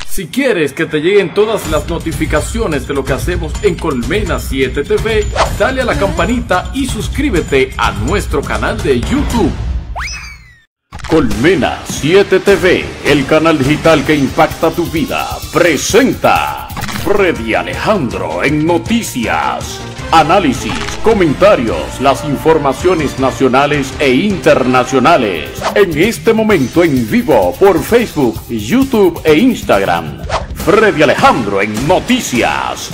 Si quieres que te lleguen todas las notificaciones de lo que hacemos en Colmena 7 TV, dale a la campanita y suscríbete a nuestro canal de YouTube. Colmena 7 TV, el canal digital que impacta tu vida, presenta Freddy Alejandro en noticias, análisis, comentarios, las informaciones nacionales e internacionales. En este momento en vivo por Facebook, YouTube e Instagram. Freddy Alejandro en noticias.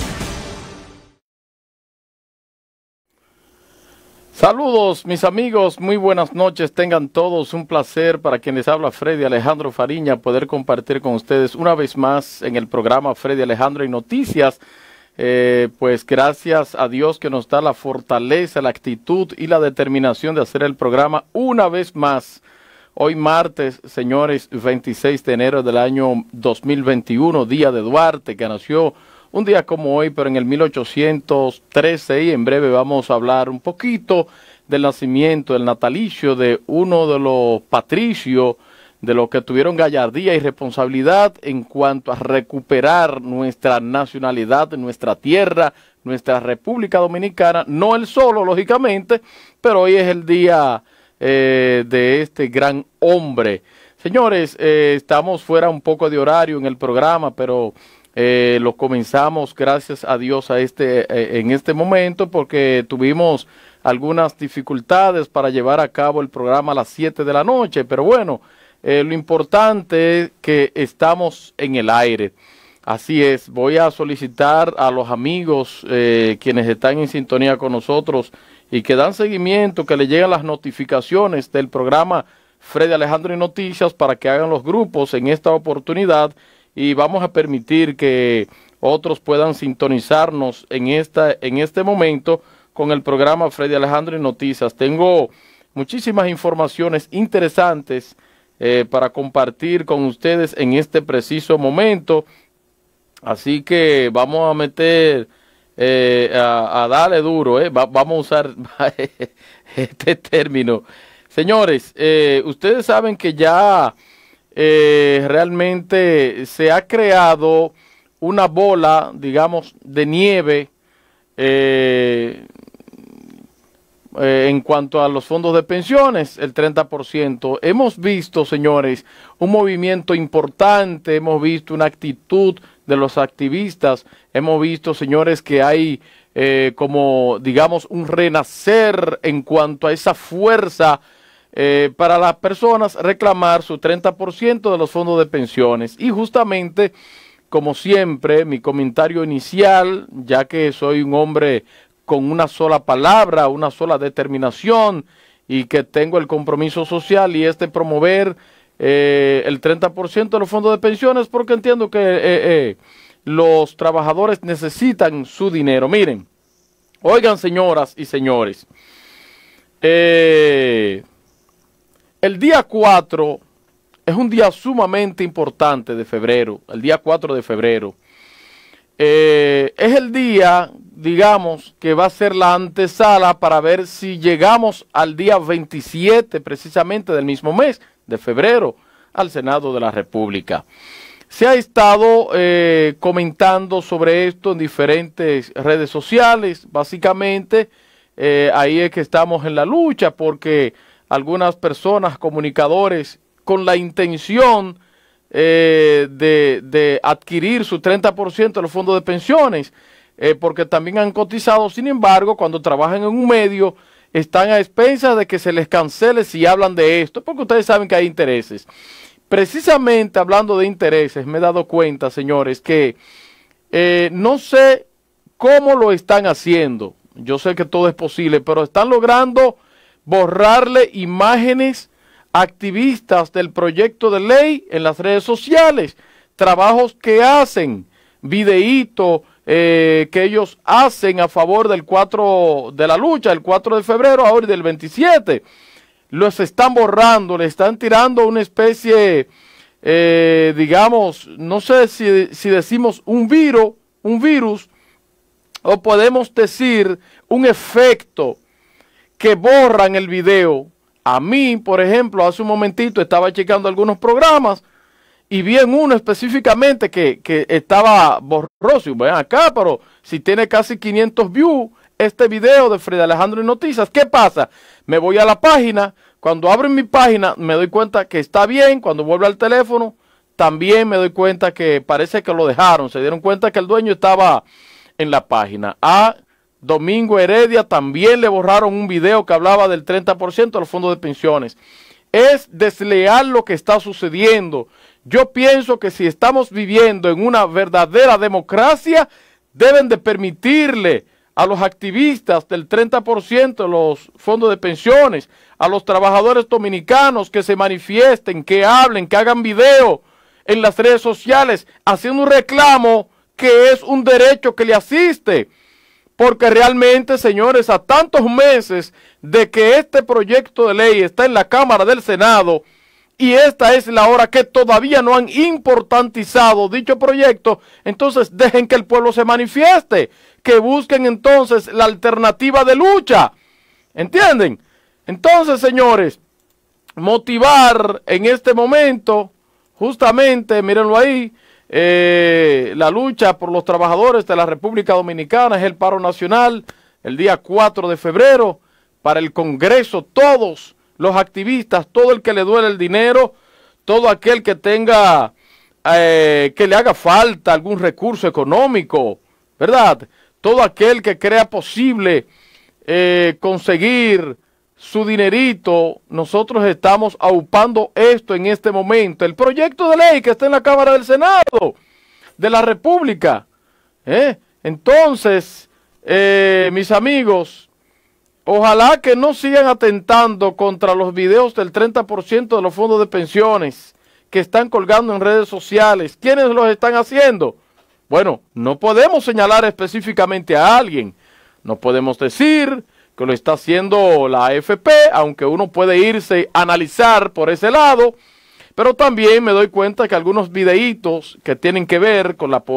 Saludos mis amigos, muy buenas noches, tengan todos un placer. Para quien les habla Freddy Alejandro Fariña, poder compartir con ustedes una vez más en el programa Freddy Alejandro en Noticias. Pues gracias a Dios que nos da la fortaleza, la actitud y la determinación de hacer el programa una vez más. Hoy martes, señores, 26 de enero del año 2021, día de Duarte, que nació un día como hoy, pero en el 1813, y en breve vamos a hablar un poquito del nacimiento, del natalicio de uno de los patricios, de los que tuvieron gallardía y responsabilidad en cuanto a recuperar nuestra nacionalidad, nuestra tierra, nuestra República Dominicana. No él solo, lógicamente, pero hoy es el día de este gran hombre. Señores, estamos fuera un poco de horario en el programa, pero lo comenzamos, gracias a Dios, en este momento, porque tuvimos algunas dificultades para llevar a cabo el programa a las 7 de la noche, pero bueno, lo importante es que estamos en el aire. Así es, voy a solicitar a los amigos quienes están en sintonía con nosotros y que dan seguimiento, que le lleguen las notificaciones del programa Freddy Alejandro en Noticias para que hagan los grupos en esta oportunidad. Y vamos a permitir que otros puedan sintonizarnos en este momento con el programa Freddy Alejandro en Noticias. Tengo muchísimas informaciones interesantes para compartir con ustedes en este preciso momento. Así que vamos a meter, a darle duro, vamos a usar este término. Señores, ustedes saben que ya realmente se ha creado una bola, digamos, de nieve en cuanto a los fondos de pensiones, el 30%. Hemos visto, señores, un movimiento importante, hemos visto una actitud de los activistas, hemos visto, señores, que hay como, digamos, un renacer en cuanto a esa fuerza para las personas reclamar su 30% de los fondos de pensiones. Y justamente, como siempre, mi comentario inicial, ya que soy un hombre con una sola palabra, una sola determinación, y que tengo el compromiso social y promover el 30% de los fondos de pensiones, porque entiendo que los trabajadores necesitan su dinero. Miren, oigan, señoras y señores, el día 4 es un día sumamente importante de febrero, el día 4 de febrero. Es el día, digamos, que va a ser la antesala para ver si llegamos al día 27, precisamente del mismo mes de febrero, al Senado de la República. Se ha estado comentando sobre esto en diferentes redes sociales. Básicamente, ahí es que estamos en la lucha, porque algunas personas, comunicadores, con la intención de adquirir su 30% de los fondos de pensiones, porque también han cotizado. Sin embargo, cuando trabajan en un medio, están a expensas de que se les cancele si hablan de esto, porque ustedes saben que hay intereses. Precisamente hablando de intereses, me he dado cuenta, señores, que no sé cómo lo están haciendo. Yo sé que todo es posible, pero están logrando borrarle imágenes a activistas del proyecto de ley en las redes sociales, trabajos que hacen, videitos que ellos hacen a favor del 4 de la lucha, el 4 de febrero, ahora y del 27. Los están borrando, le están tirando una especie, digamos, no sé si decimos un virus, o podemos decir un efecto, que borran el video. A mí, por ejemplo, hace un momentito estaba checando algunos programas y vi en uno específicamente que estaba borroso. Y ven acá, pero si tiene casi 500 views este video de Freddy Alejandro y Noticias, ¿qué pasa? Me voy a la página, cuando abro mi página me doy cuenta que está bien, cuando vuelvo al teléfono también me doy cuenta que parece que lo dejaron, se dieron cuenta que el dueño estaba en la página. A Domingo Heredia también le borraron un video que hablaba del 30% de los fondos de pensiones. Es desleal lo que está sucediendo. Yo pienso que si estamos viviendo en una verdadera democracia, deben de permitirle a los activistas del 30% de los fondos de pensiones, a los trabajadores dominicanos que se manifiesten, que hablen, que hagan video en las redes sociales, haciendo un reclamo que es un derecho que le asiste. Porque realmente, señores, a tantos meses de que este proyecto de ley está en la Cámara del Senado, y esta es la hora que todavía no han importantizado dicho proyecto, entonces dejen que el pueblo se manifieste, que busquen entonces la alternativa de lucha. ¿Entienden? Entonces, señores, motivar en este momento, justamente, mírenlo ahí, la lucha por los trabajadores de la República Dominicana es el paro nacional el día 4 de febrero para el Congreso. Todos los activistas, todo el que le duele el dinero, todo aquel que tenga, que le haga falta algún recurso económico, ¿verdad? Todo aquel que crea posible conseguir su dinerito, nosotros estamos aupando esto en este momento. El proyecto de ley que está en la Cámara del Senado de la República. Entonces, mis amigos, ojalá que no sigan atentando contra los videos del 30% de los fondos de pensiones que están colgando en redes sociales. ¿Quiénes los están haciendo? Bueno, no podemos señalar específicamente a alguien. No podemos decir que lo está haciendo la AFP, aunque uno puede irse a analizar por ese lado, pero también me doy cuenta que algunos videitos que tienen que ver con la,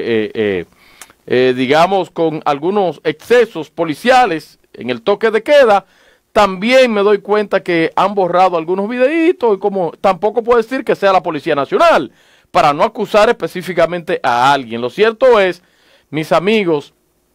digamos, con algunos excesos policiales en el toque de queda, también me doy cuenta que han borrado algunos videitos, y como tampoco puedo decir que sea la Policía Nacional, para no acusar específicamente a alguien. Lo cierto es, mis amigos,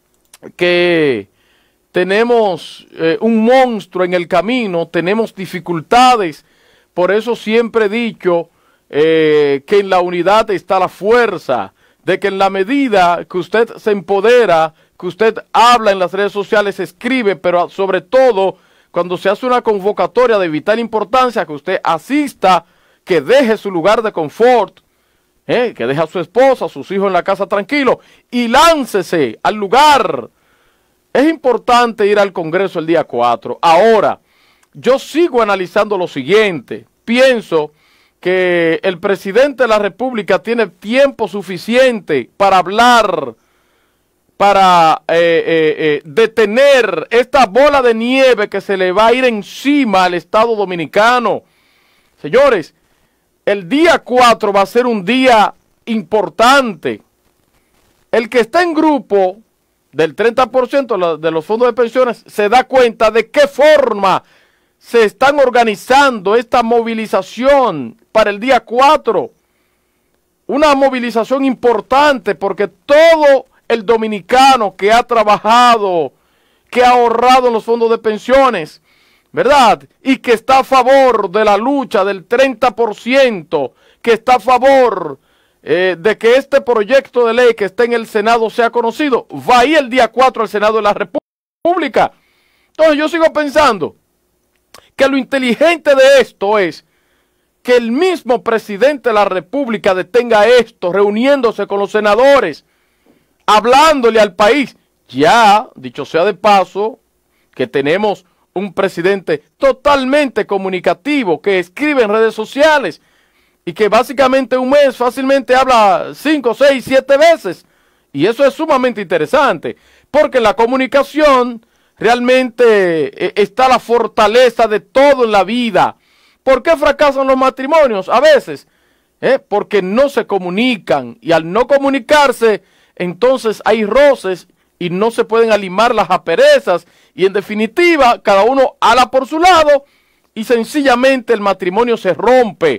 que tenemos un monstruo en el camino, tenemos dificultades. Por eso siempre he dicho que en la unidad está la fuerza, de que en la medida que usted se empodera, que usted habla en las redes sociales, escribe, pero sobre todo cuando se hace una convocatoria de vital importancia, que usted asista, que deje su lugar de confort, que deje a su esposa, a sus hijos en la casa tranquilo y láncese al lugar. Es importante ir al Congreso el día 4. Ahora, yo sigo analizando lo siguiente. Pienso que el presidente de la República tiene tiempo suficiente para hablar, para detener esta bola de nieve que se le va a ir encima al Estado Dominicano. Señores, el día 4 va a ser un día importante. El que está en grupo del 30% de los fondos de pensiones se da cuenta de qué forma se están organizando esta movilización para el día 4. Una movilización importante porque todo el dominicano que ha trabajado, que ha ahorrado en los fondos de pensiones, ¿verdad? Y que está a favor de la lucha del 30%, que está a favor de que este proyecto de ley que está en el Senado sea conocido, va a ir el día 4 al Senado de la República. Entonces yo sigo pensando que lo inteligente de esto es que el mismo presidente de la República detenga esto, reuniéndose con los senadores, hablándole al país. Ya, dicho sea de paso, que tenemos un presidente totalmente comunicativo, que escribe en redes sociales, y que básicamente un mes fácilmente habla 5, 6, 7 veces. Y eso es sumamente interesante, porque en la comunicación realmente está la fortaleza de todo en la vida. ¿Por qué fracasan los matrimonios? A veces, porque no se comunican, y al no comunicarse, entonces hay roces y no se pueden alimar las asperezas, y en definitiva, cada uno ala por su lado, y sencillamente el matrimonio se rompe.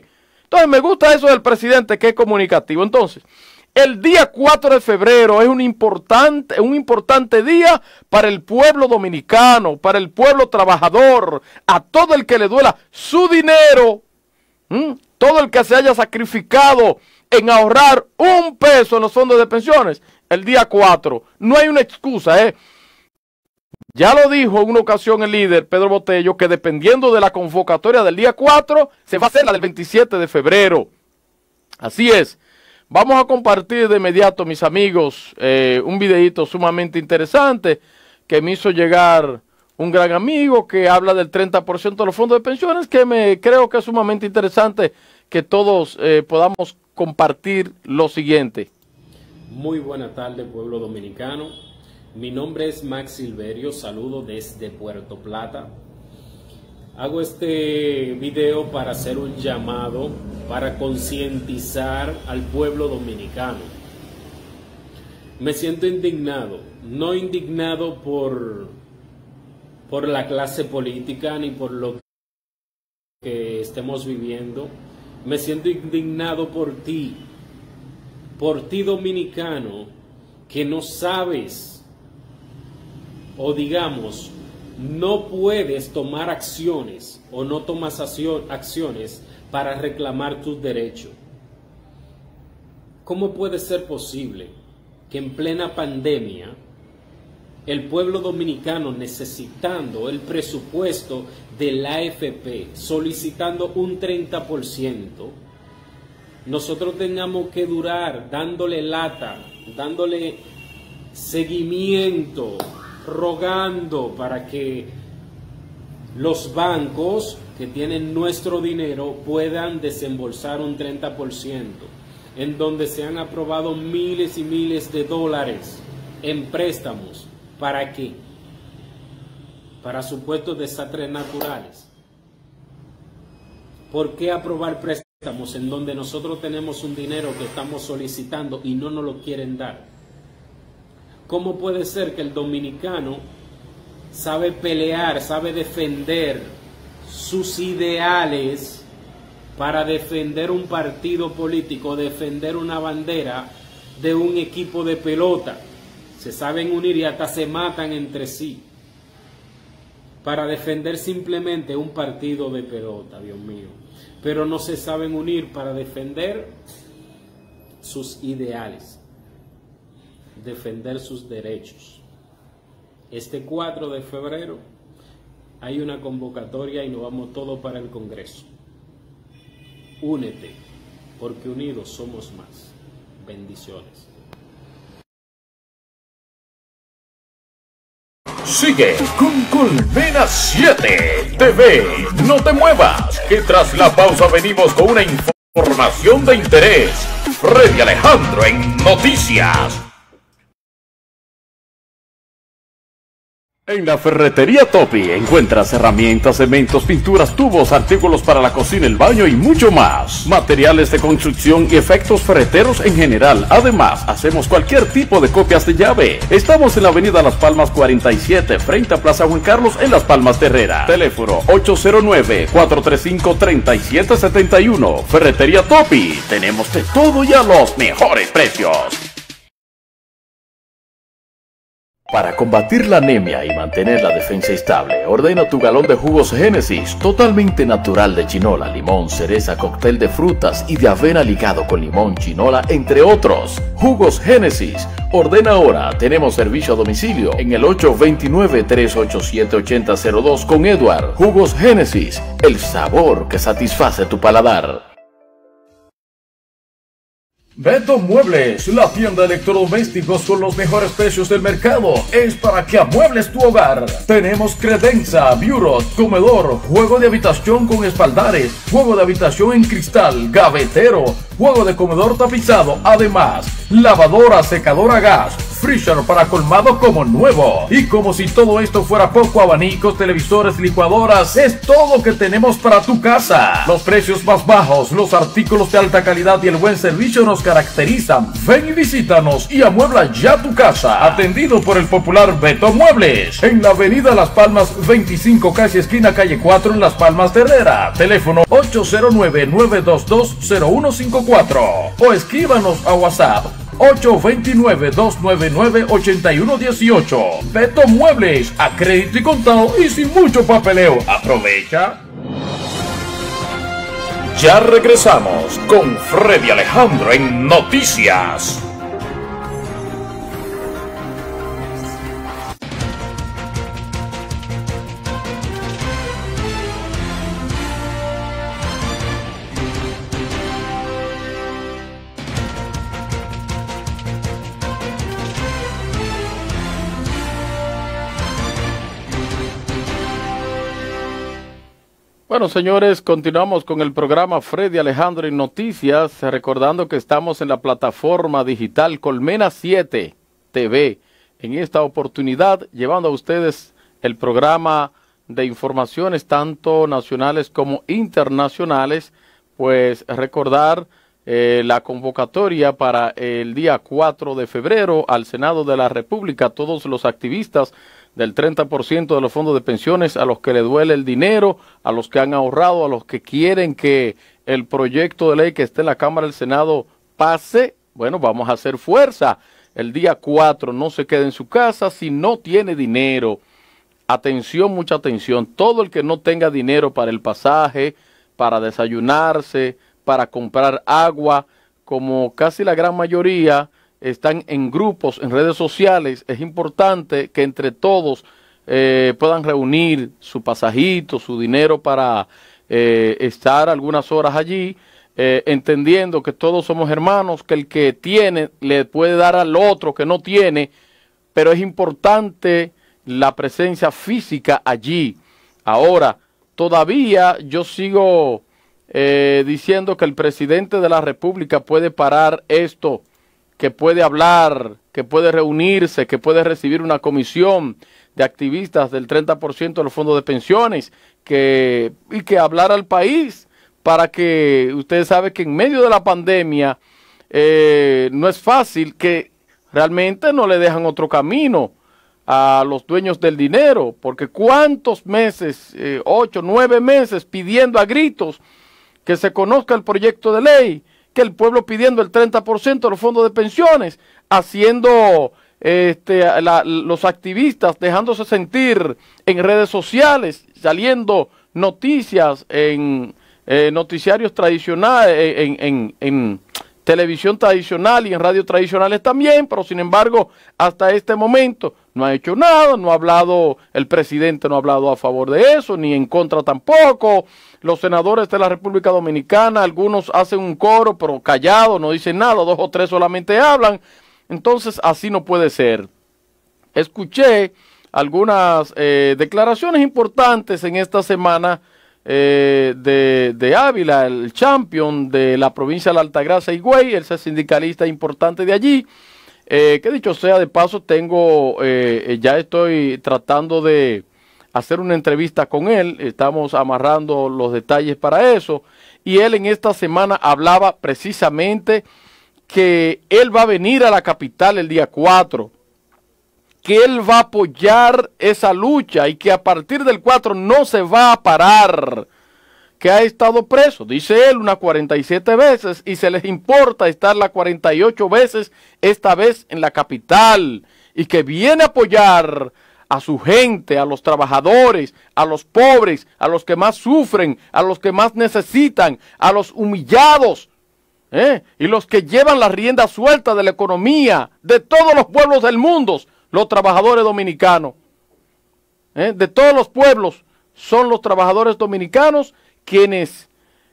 Entonces me gusta eso del presidente, que es comunicativo. Entonces, el día 4 de febrero es un importante día para el pueblo dominicano, para el pueblo trabajador, a todo el que le duela su dinero, todo el que se haya sacrificado en ahorrar un peso en los fondos de pensiones, el día 4. No hay una excusa, Ya lo dijo en una ocasión el líder Pedro Botello, que dependiendo de la convocatoria del día 4, se va a hacer la del 27 de febrero. Así es. Vamos a compartir de inmediato, mis amigos, un videíto sumamente interesante que me hizo llegar un gran amigo que habla del 30% de los fondos de pensiones, que creo que es sumamente interesante que todos podamos compartir lo siguiente. Muy buena tarde, pueblo dominicano. Mi nombre es Max Silverio, saludo desde Puerto Plata. Hago este video para hacer un llamado, para concientizar al pueblo dominicano. Me siento indignado, no indignado por la clase política ni por lo que estemos viviendo. Me siento indignado por ti dominicano, que no sabes, o digamos, no puedes tomar acciones o no tomas acciones para reclamar tus derechos. ¿Cómo puede ser posible que en plena pandemia el pueblo dominicano, necesitando el presupuesto de la AFP, solicitando un 30%, nosotros tengamos que durar dándole lata, dándole seguimiento, rogando para que los bancos que tienen nuestro dinero puedan desembolsar un 30%, en donde se han aprobado miles y miles de dólares en préstamos? ¿Para qué? Para supuestos desastres naturales. ¿Por qué aprobar préstamos en donde nosotros tenemos un dinero que estamos solicitando y no nos lo quieren dar? ¿Cómo puede ser que el dominicano sabe pelear, sabe defender sus ideales para defender un partido político, defender una bandera de un equipo de pelota? Se saben unir y hasta se matan entre sí para defender simplemente un partido de pelota, Dios mío. Pero no se saben unir para defender sus ideales, defender sus derechos. Este 4 de febrero hay una convocatoria y nos vamos todos para el Congreso. Únete, porque unidos somos más. Bendiciones. Sigue con Colmena 7 TV. No te muevas, que tras la pausa venimos con una información de interés. Freddy Alejandro en Noticias. En la Ferretería Topi encuentras herramientas, cementos, pinturas, tubos, artículos para la cocina, el baño y mucho más. Materiales de construcción y efectos ferreteros en general. Además, hacemos cualquier tipo de copias de llave. Estamos en la avenida Las Palmas 47, frente a Plaza Juan Carlos en Las Palmas de Herrera. Teléfono 809-435-3771. Ferretería Topi. Tenemos de todo y a los mejores precios. Para combatir la anemia y mantener la defensa estable, ordena tu galón de jugos Génesis, totalmente natural de chinola, limón, cereza, cóctel de frutas y de avena ligado con limón, chinola, entre otros. Jugos Génesis. Ordena ahora. Tenemos servicio a domicilio en el 829-387-8002 con Edward. Jugos Génesis, el sabor que satisface tu paladar. Beto Muebles, la tienda de electrodomésticos con los mejores precios del mercado. Es para que amuebles tu hogar. Tenemos credenza, bureau, comedor, juego de habitación con espaldares, juego de habitación en cristal, gavetero, juego de comedor tapizado. Además, lavadora, secadora a gas, freezer para colmado como nuevo. Y como si todo esto fuera poco, abanicos, televisores, licuadoras, es todo que tenemos para tu casa. Los precios más bajos, los artículos de alta calidad y el buen servicio nos caracterizan. Ven y visítanos y amuebla ya tu casa. Atendido por el popular Beto Muebles, en la avenida Las Palmas 25, casi esquina calle 4 en Las Palmas de Herrera. Teléfono 809-922-0154 o escríbanos a WhatsApp 829-299-8118. Beto Muebles, a crédito y contado y sin mucho papeleo. Aprovecha. Ya regresamos con Freddy Alejandro en Noticias. Bueno, señores, continuamos con el programa Freddy Alejandro en Noticias, recordando que estamos en la plataforma digital Colmena 7 TV. En esta oportunidad, llevando a ustedes el programa de informaciones tanto nacionales como internacionales, pues recordar la convocatoria para el día 4 de febrero al Senado de la República, todos los activistas del 30% de los fondos de pensiones, a los que le duele el dinero, a los que han ahorrado, a los que quieren que el proyecto de ley que esté en la Cámara del Senado pase. Bueno, vamos a hacer fuerza. El día 4 no se quede en su casa si no tiene dinero. Atención, mucha atención. Todo el que no tenga dinero para el pasaje, para desayunarse, para comprar agua, como casi la gran mayoría están en grupos, en redes sociales, es importante que entre todos puedan reunir su pasajito, su dinero para estar algunas horas allí, entendiendo que todos somos hermanos, que el que tiene le puede dar al otro que no tiene, pero es importante la presencia física allí. Ahora, todavía yo sigo diciendo que el presidente de la República puede parar esto, que puede hablar, que puede reunirse, que puede recibir una comisión de activistas del 30% de los fondos de pensiones, y que hablar al país para que ustedes saben que en medio de la pandemia no es fácil, que realmente no le dejan otro camino a los dueños del dinero, porque cuántos meses, 8, 9 meses pidiendo a gritos que se conozca el proyecto de ley, que el pueblo pidiendo el 30% de los fondos de pensiones, haciendo los activistas dejándose sentir en redes sociales, saliendo noticias en noticiarios tradicionales, en televisión tradicional y en radio tradicionales también, pero sin embargo, hasta este momento no ha hecho nada, no ha hablado, el presidente no ha hablado a favor de eso, ni en contra tampoco. Los senadores de la República Dominicana, algunos hacen un coro, pero callado, no dicen nada, 2 o 3 solamente hablan. Entonces, así no puede ser. Escuché algunas declaraciones importantes en esta semana de Ávila, el champion de la provincia de la Altagracia Higüey, el sindicalista importante de allí, que dicho sea de paso, ya estoy tratando de hacer una entrevista con él, estamos amarrando los detalles para eso, y él en esta semana hablaba precisamente que él va a venir a la capital el día 4, que él va a apoyar esa lucha y que a partir del 4 no se va a parar, que ha estado preso, dice él, unas 47 veces y se les importa estar las 48 veces esta vez en la capital, y que viene a apoyar a su gente, a los trabajadores, a los pobres, a los que más sufren, a los que más necesitan, a los humillados, y los que llevan la rienda suelta de la economía de todos los pueblos del mundo, los trabajadores dominicanos. De todos los pueblos son los trabajadores dominicanos quienes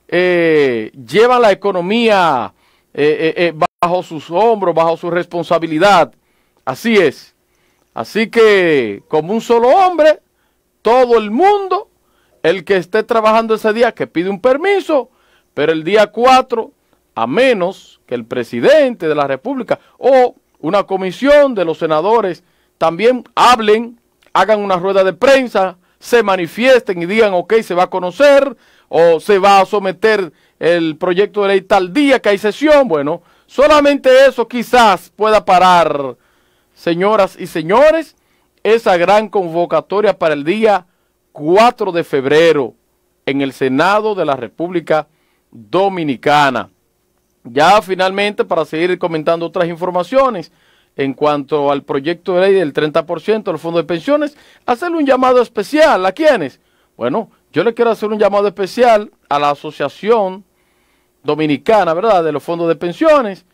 llevan la economía bajo sus hombros, bajo su responsabilidad. Así es. Así que, como un solo hombre, todo el mundo, el que esté trabajando ese día, que pide un permiso, pero el día 4, a menos que el presidente de la República o una comisión de los senadores también hablen, hagan una rueda de prensa, se manifiesten y digan, ok, se va a conocer o se va a someter el proyecto de ley tal día que hay sesión. Bueno, solamente eso quizás pueda parar, señoras y señores, esa gran convocatoria para el día 4 de febrero en el Senado de la República Dominicana. Ya finalmente, para seguir comentando otras informaciones en cuanto al proyecto de ley del 30% del fondo de pensiones, hacerle un llamado especial. ¿A quiénes? Bueno, yo le quiero hacer un llamado especial a la Asociación Dominicana, ¿verdad?, de los fondos de pensiones,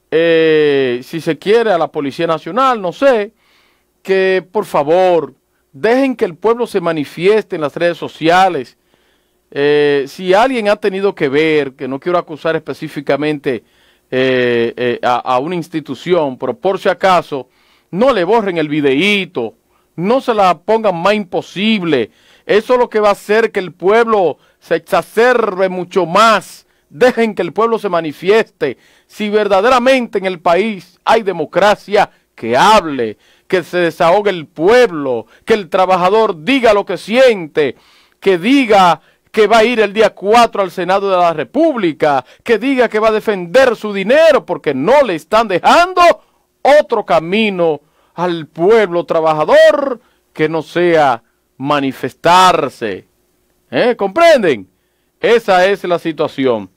si se quiere a la Policía Nacional, no sé, que por favor dejen que el pueblo se manifieste en las redes sociales. Si alguien ha tenido que ver, que no quiero acusar específicamente a una institución, pero por si acaso, no le borren el videíto, no se la pongan más imposible. Eso es lo que va a hacer que el pueblo se exacerbe mucho más. Dejen que el pueblo se manifieste. Si verdaderamente en el país hay democracia, que hable, que se desahogue el pueblo, que el trabajador diga lo que siente, que diga que va a ir el día 4 al Senado de la República, que diga que va a defender su dinero, porque no le están dejando otro camino al pueblo trabajador que no sea manifestarse. ¿Comprenden? Esa es la situación.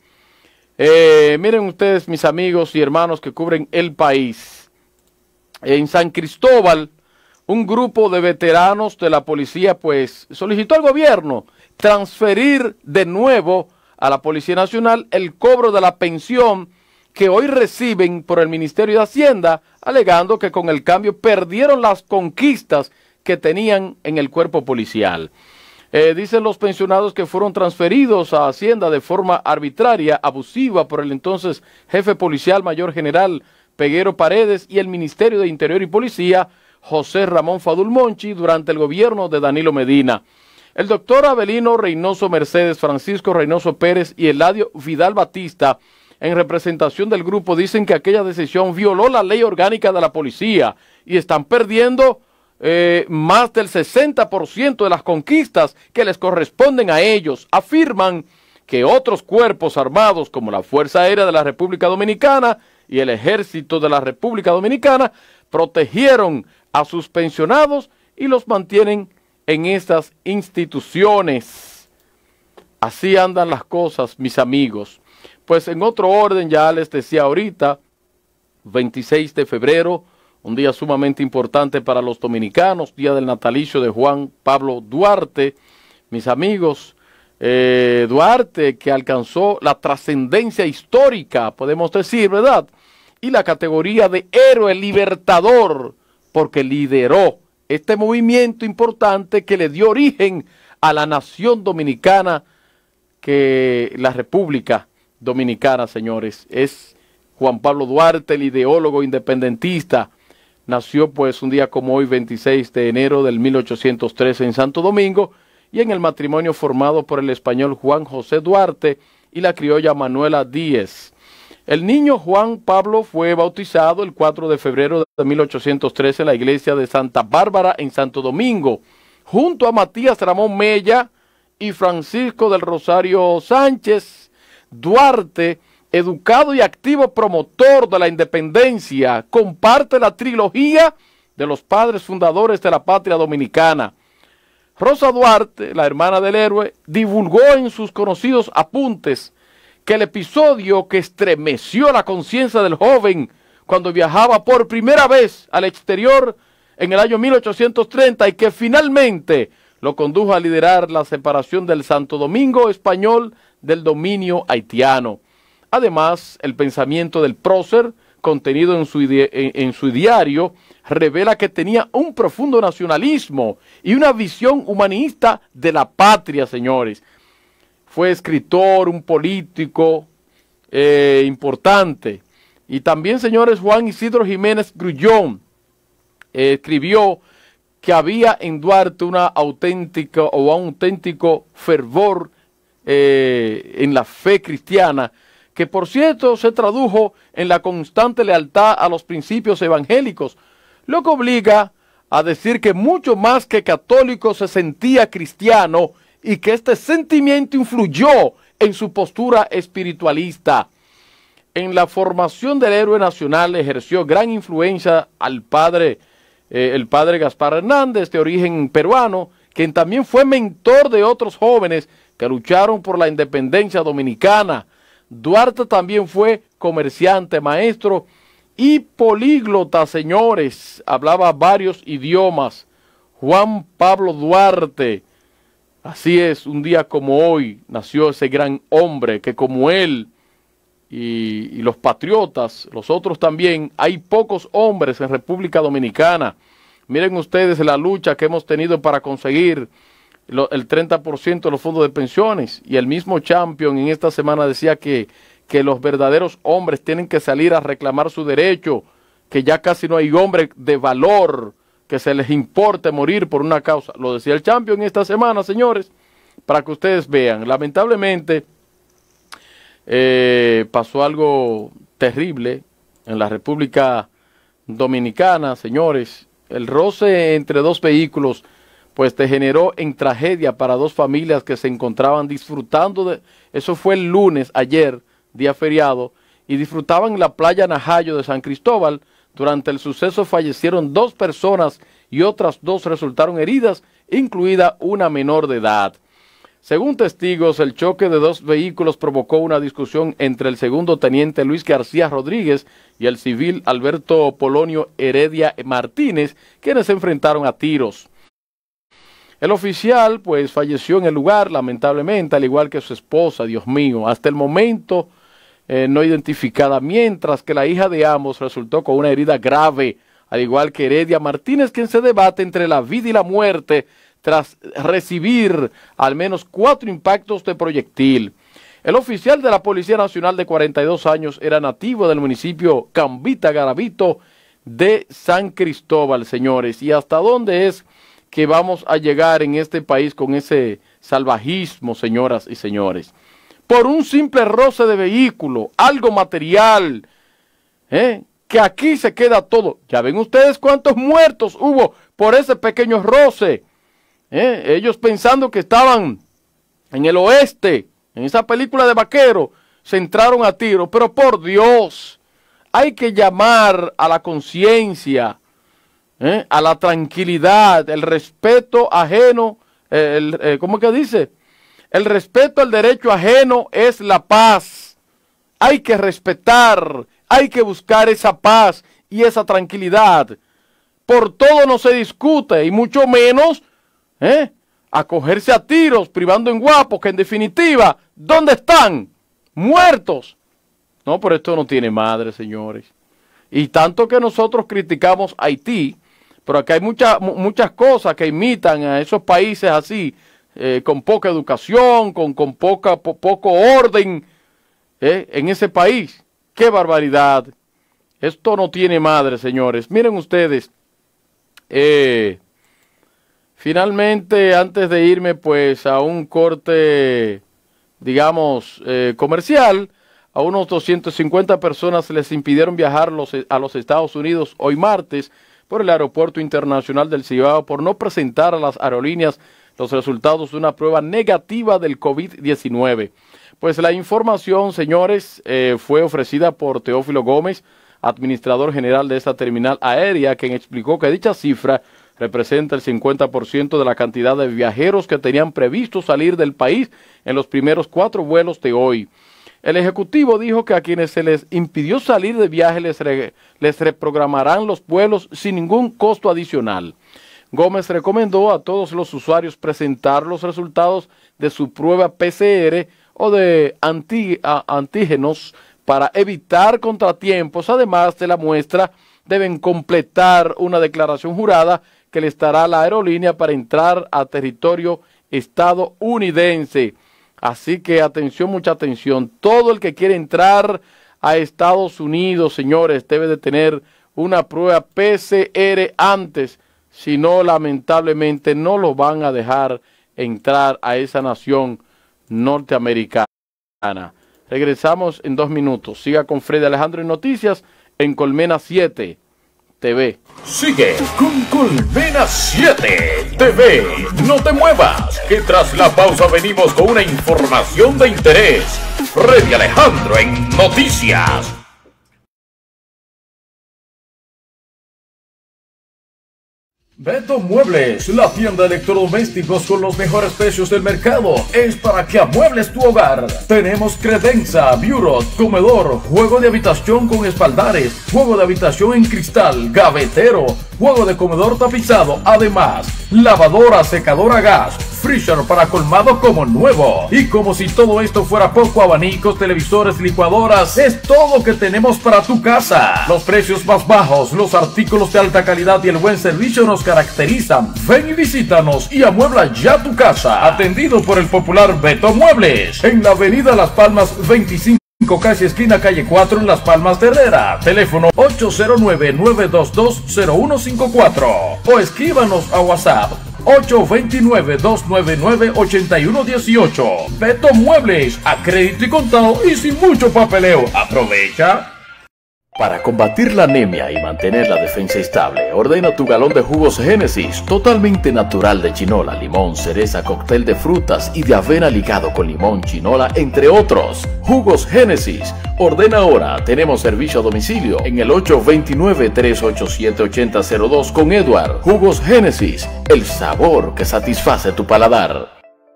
Miren ustedes, mis amigos y hermanos que cubren el país. En San Cristóbal, un grupo de veteranos de la policía pues solicitó al gobierno transferir de nuevo a la Policía Nacional el cobro de la pensión que hoy reciben por el Ministerio de Hacienda, alegando que con el cambio perdieron las conquistas que tenían en el cuerpo policial. Dicen los pensionados que fueron transferidos a Hacienda de forma arbitraria, abusiva por el entonces jefe policial mayor general Peguero Paredes y el Ministerio de Interior y Policía, José Ramón Fadul Monchi, durante el gobierno de Danilo Medina. El doctor Abelino Reynoso Mercedes, Francisco Reynoso Pérez y Eladio Vidal Batista, en representación del grupo, dicen que aquella decisión violó la ley orgánica de la policía y están perdiendo más del 60% de las conquistas que les corresponden a ellos. Afirman que otros cuerpos armados como la Fuerza Aérea de la República Dominicana y el Ejército de la República Dominicana protegieron a sus pensionados y los mantienen en estas instituciones. Así andan las cosas, mis amigos. Pues en otro orden, ya les decía ahorita, 26 de febrero, un día sumamente importante para los dominicanos, día del natalicio de Juan Pablo Duarte. Mis amigos, Duarte, que alcanzó la trascendencia histórica, podemos decir, ¿verdad?, y la categoría de héroe libertador, porque lideró este movimiento importante que le dio origen a la nación dominicana, que la República Dominicana, señores, es Juan Pablo Duarte, el ideólogo independentista. Nació pues un día como hoy, 26 de enero del 1813 en Santo Domingo, y en el matrimonio formado por el español Juan José Duarte y la criolla Manuela Díez. El niño Juan Pablo fue bautizado el 4 de febrero de 1813 en la iglesia de Santa Bárbara en Santo Domingo, junto a Matías Ramón Mella y Francisco del Rosario Sánchez. Duarte, educado y activo promotor de la independencia, comparte la trilogía de los padres fundadores de la patria dominicana. Rosa Duarte, la hermana del héroe, divulgó en sus conocidos apuntes que el episodio que estremeció la conciencia del joven cuando viajaba por primera vez al exterior en el año 1830 y que finalmente lo condujo a liderar la separación del Santo Domingo español del dominio haitiano. Además, el pensamiento del prócer, contenido en su diario, revela que tenía un profundo nacionalismo y una visión humanista de la patria, señores. Fue escritor, un político importante. Y también, señores, Juan Isidro Jiménez Grullón escribió que había en Duarte un auténtico fervor en la fe cristiana, que por cierto se tradujo en la constante lealtad a los principios evangélicos, lo que obliga a decir que mucho más que católico se sentía cristiano y que este sentimiento influyó en su postura espiritualista. En la formación del héroe nacional ejerció gran influencia el padre Gaspar Hernández, de origen peruano, quien también fue mentor de otros jóvenes que lucharon por la independencia dominicana. Duarte también fue comerciante, maestro y políglota, señores. Hablaba varios idiomas. Juan Pablo Duarte. Así es, un día como hoy nació ese gran hombre que como él y los patriotas, los otros también, hay pocos hombres en República Dominicana. Miren ustedes la lucha que hemos tenido para conseguir el 30% de los fondos de pensiones. Y el mismo Champion en esta semana decía que los verdaderos hombres tienen que salir a reclamar su derecho, que ya casi no hay hombres de valor que se les importe morir por una causa. Lo decía el Champion esta semana, señores, para que ustedes vean. Lamentablemente pasó algo terrible en la República Dominicana, señores. El roce entre dos vehículos pues degeneró en tragedia para dos familias que se encontraban disfrutando de... Eso fue el lunes, ayer, día feriado, y disfrutaban en la playa Najayo de San Cristóbal. Durante el suceso fallecieron 2 personas y otras 2 resultaron heridas, incluida una menor de edad. Según testigos, el choque de 2 vehículos provocó una discusión entre el segundo teniente Luis García Rodríguez y el civil Alberto Polonio Heredia Martínez, quienes se enfrentaron a tiros. El oficial, pues, falleció en el lugar, lamentablemente, al igual que su esposa, Dios mío, hasta el momento no identificada, mientras que la hija de ambos resultó con una herida grave, al igual que Heredia Martínez, quien se debate entre la vida y la muerte tras recibir al menos 4 impactos de proyectil. El oficial de la Policía Nacional de 42 años era nativo del municipio Cambita Garavito de San Cristóbal, señores. ¿Y hasta dónde es que vamos a llegar en este país con ese salvajismo, señoras y señores? Por un simple roce de vehículo, algo material, que aquí se queda todo. Ya ven ustedes cuántos muertos hubo por ese pequeño roce. Ellos pensando que estaban en el oeste, en esa película de vaquero, se entraron a tiro. Pero por Dios, hay que llamar a la conciencia, a la tranquilidad, el respeto ajeno, ¿cómo que dice? El respeto al derecho ajeno es la paz. Hay que respetar, hay que buscar esa paz y esa tranquilidad. Por todo no se discute, y mucho menos acogerse a tiros, privando en guapos, que en definitiva, ¿dónde están? Muertos. No, pero esto no tiene madre, señores. Y tanto que nosotros criticamos a Haití, pero acá hay muchas cosas que imitan a esos países así, con poca educación, con poco orden en ese país. ¡Qué barbaridad! Esto no tiene madre, señores. Miren ustedes, finalmente, antes de irme pues a un corte, digamos, comercial, a unos 250 personas les impidieron viajar a los Estados Unidos hoy martes por el Aeropuerto Internacional del Cibao por no presentar a las aerolíneas los resultados de una prueba negativa del COVID-19. Pues la información, señores, fue ofrecida por Teófilo Gómez, administrador general de esta terminal aérea, quien explicó que dicha cifra representa el 50% de la cantidad de viajeros que tenían previsto salir del país en los primeros 4 vuelos de hoy. El ejecutivo dijo que a quienes se les impidió salir de viaje les reprogramarán los vuelos sin ningún costo adicional. Gómez recomendó a todos los usuarios presentar los resultados de su prueba PCR o de antígenos para evitar contratiempos. Además de la muestra, deben completar una declaración jurada que les dará la aerolínea para entrar a territorio estadounidense. Así que atención, mucha atención. Todo el que quiere entrar a Estados Unidos, señores, debe de tener una prueba PCR antes. Si no, lamentablemente no lo van a dejar entrar a esa nación norteamericana. Regresamos en 2 minutos. Siga con Freddy Alejandro y Noticias en Colmena 7 TV. Sigue con Colmena 7 TV. No te muevas, que tras la pausa venimos con una información de interés. Freddy Alejandro en Noticias. Beto Muebles, la tienda de electrodomésticos con los mejores precios del mercado, es para que amuebles tu hogar. Tenemos credenza, bureau, comedor, juego de habitación con espaldares, juego de habitación en cristal, gavetero, juego de comedor tapizado, además, lavadora, secadora a gas, freezer para colmado como nuevo. Y como si todo esto fuera poco, abanicos, televisores, licuadoras, es todo que tenemos para tu casa. Los precios más bajos, los artículos de alta calidad y el buen servicio nos caracterizan. Ven y visítanos y amuebla ya tu casa. Atendido por el popular Beto Muebles, en la avenida Las Palmas 25. Casi esquina calle 4 en Las Palmas de Herrera. Teléfono 809-922-0154 o escríbanos a WhatsApp 829-299-8118. Beto Muebles, a crédito y contado y sin mucho papeleo. Aprovecha. Para combatir la anemia y mantener la defensa estable, ordena tu galón de jugos Génesis, totalmente natural de chinola, limón, cereza, cóctel de frutas y de avena ligado con limón, chinola, entre otros. Jugos Génesis. Ordena ahora. Tenemos servicio a domicilio en el 829-387-8002 con Edward. Jugos Génesis, el sabor que satisface tu paladar.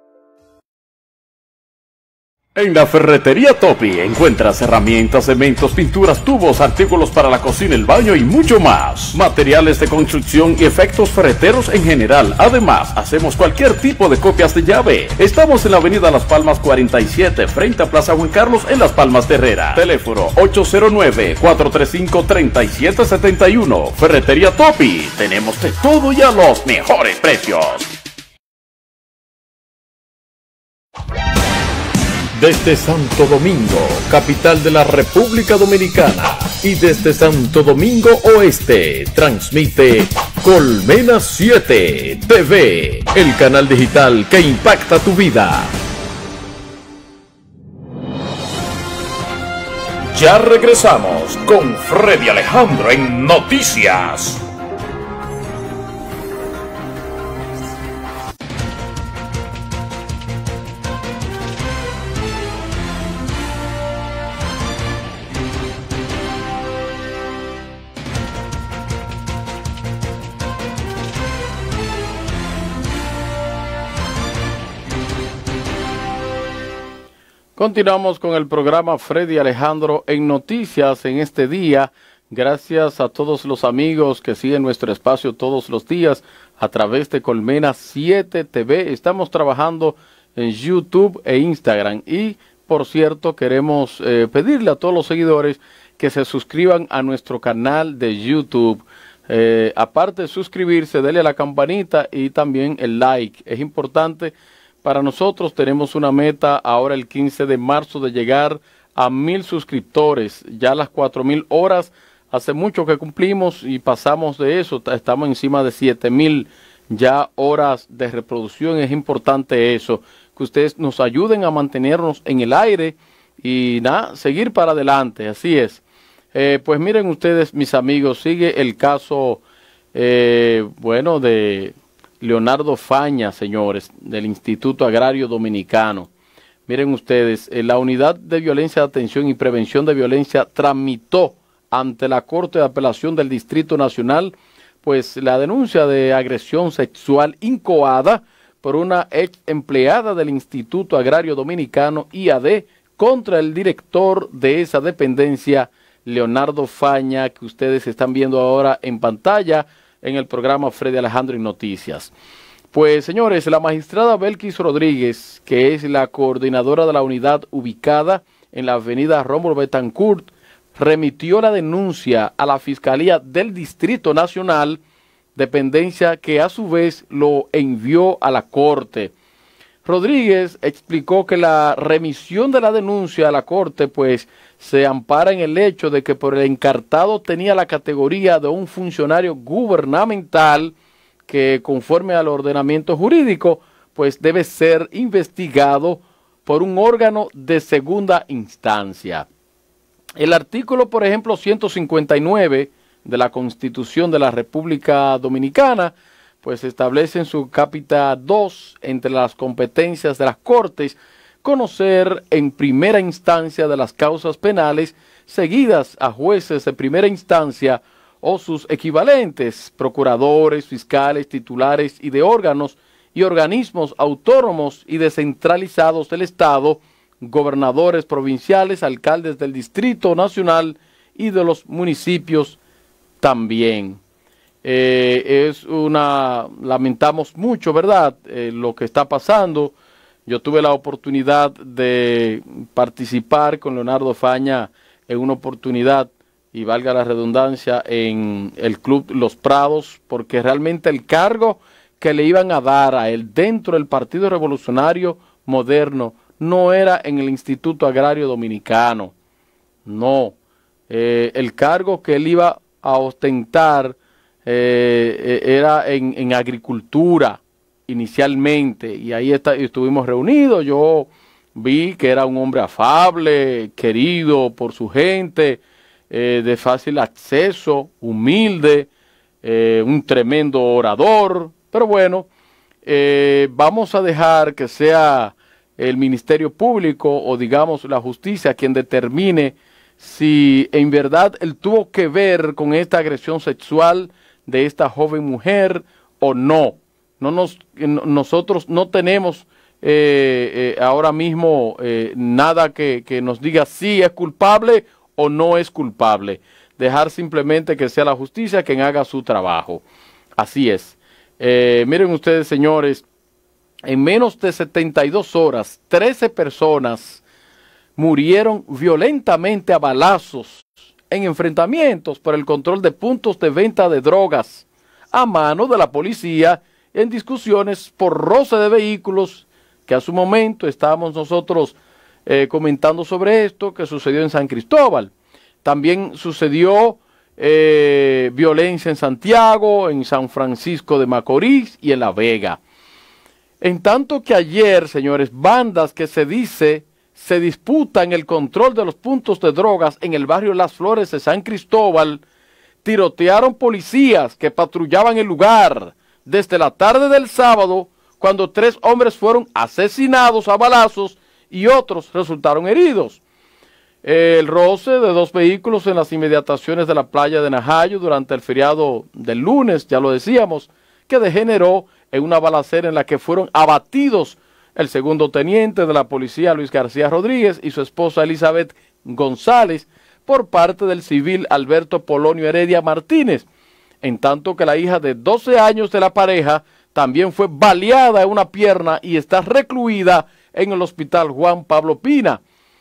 En la Ferretería Topi encuentras herramientas, cementos, pinturas, tubos, artículos para la cocina, el baño y mucho más. Materiales de construcción y efectos ferreteros en general. Además, hacemos cualquier tipo de copias de llave. Estamos en la avenida Las Palmas 47, frente a Plaza Juan Carlos en Las Palmas de Herrera. Teléfono 809-435-3771. Ferretería Topi. Tenemos de todo y a los mejores precios. Desde Santo Domingo, capital de la República Dominicana, y desde Santo Domingo Oeste, transmite Colmena 7 TV, el canal digital que impacta tu vida. Ya regresamos con Freddy Alejandro en Noticias. Continuamos con el programa Freddy Alejandro en Noticias en este día. Gracias a todos los amigos que siguen nuestro espacio todos los días a través de Colmena 7 TV. Estamos trabajando en YouTube e Instagram. Y, por cierto, queremos pedirle a todos los seguidores que se suscriban a nuestro canal de YouTube. Aparte de suscribirse, denle a la campanita y también el like. Es importante. Para nosotros tenemos una meta ahora el 15 de marzo de llegar a 1000 suscriptores. Ya las 4000 horas, hace mucho que cumplimos y pasamos de eso. Estamos encima de 7000 ya horas de reproducción. Es importante eso, que ustedes nos ayuden a mantenernos en el aire y nada, seguir para adelante. Así es. Pues miren ustedes, mis amigos, sigue el caso, bueno, de Leonardo Faña, señores, del Instituto Agrario Dominicano. Miren ustedes, la Unidad de Violencia de Atención y Prevención de Violencia tramitó ante la Corte de Apelación del Distrito Nacional, pues la denuncia de agresión sexual incoada por una ex empleada del Instituto Agrario Dominicano, IAD, contra el director de esa dependencia, Leonardo Faña, que ustedes están viendo ahora en pantalla, en el programa Freddy Alejandro y Noticias. Pues, señores, la magistrada Belkis Rodríguez, que es la coordinadora de la unidad ubicada en la avenida Rómulo Betancourt, remitió la denuncia a la Fiscalía del Distrito Nacional, dependencia que a su vez lo envió a la Corte. Rodríguez explicó que la remisión de la denuncia a la Corte, pues, se ampara en el hecho de que por el encartado tenía la categoría de un funcionario gubernamental que, conforme al ordenamiento jurídico, pues debe ser investigado por un órgano de segunda instancia. El artículo, por ejemplo, 159 de la Constitución de la República Dominicana, pues establece en su cápita 2, entre las competencias de las Cortes, conocer en primera instancia de las causas penales seguidas a jueces de primera instancia o sus equivalentes, procuradores, fiscales, titulares y de órganos y organismos autónomos y descentralizados del Estado, gobernadores provinciales, alcaldes del Distrito Nacional y de los municipios también. Lamentamos mucho, ¿verdad?, lo que está pasando. Yo tuve la oportunidad de participar con Leonardo Faña en una oportunidad, y valga la redundancia, en el Club Los Prados, porque realmente el cargo que le iban a dar a él dentro del Partido Revolucionario Moderno no era en el Instituto Agrario Dominicano, no. El cargo que él iba a ostentar era en agricultura inicialmente, y ahí estuvimos reunidos. Yo vi que era un hombre afable, querido por su gente, de fácil acceso, humilde, un tremendo orador, pero bueno, vamos a dejar que sea el Ministerio Público o digamos la justicia quien determine si en verdad él tuvo que ver con esta agresión sexual de esta joven mujer o no. Nosotros no tenemos ahora mismo nada que nos diga si es culpable o no es culpable. Dejar simplemente que sea la justicia quien haga su trabajo. Así es. Miren ustedes, señores, en menos de 72 horas, 13 personas murieron violentamente a balazos en enfrentamientos por el control de puntos de venta de drogas a mano de la policía, en discusiones por roce de vehículos, que a su momento estábamos nosotros comentando sobre esto, que sucedió en San Cristóbal. También sucedió violencia en Santiago, en San Francisco de Macorís y en La Vega. En tanto que ayer, señores, bandas que se disputan el control de los puntos de drogas en el barrio Las Flores de San Cristóbal, tirotearon policías que patrullaban el lugar desde la tarde del sábado, cuando 3 hombres fueron asesinados a balazos y otros resultaron heridos. El roce de 2 vehículos en las inmediataciones de la playa de Najayo durante el feriado del lunes, ya lo decíamos, que degeneró en una balacera en la que fueron abatidos el segundo teniente de la policía Luis García Rodríguez y su esposa Elizabeth González por parte del civil Alberto Polonio Heredia Martínez, en tanto que la hija de 12 años de la pareja también fue baleada en una pierna y está recluida en el hospital Juan Pablo Pina.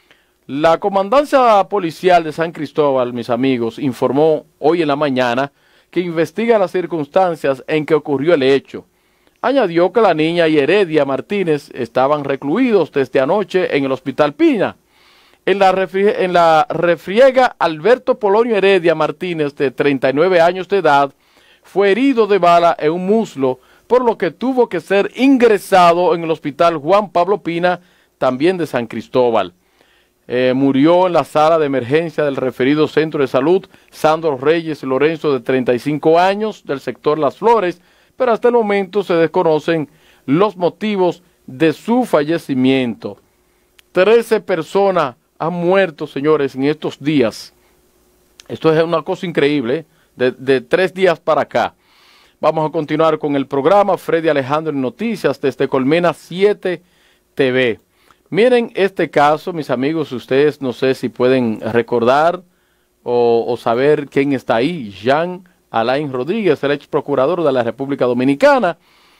La comandancia policial de San Cristóbal, mis amigos, informó hoy en la mañana que investiga las circunstancias en que ocurrió el hecho. Añadió que la niña y Heredia Martínez estaban recluidos desde anoche en el hospital Pina. En la refriega, Alberto Polonio Heredia Martínez, de 39 años de edad, fue herido de bala en un muslo, por lo que tuvo que ser ingresado en el hospital Juan Pablo Pina, también de San Cristóbal. Murió en la sala de emergencia del referido centro de salud Sandro Reyes Lorenzo, de 35 años, del sector Las Flores, pero hasta el momento se desconocen los motivos de su fallecimiento. 13 personas han muerto, señores, en estos días. Esto es una cosa increíble, de 3 días para acá. Vamos a continuar con el programa Freddy Alejandro en Noticias desde Colmena 7 TV. Miren este caso, mis amigos, ustedes no sé si pueden recordar o saber quién está ahí. Jean Alain Rodríguez, el ex procurador de la República Dominicana,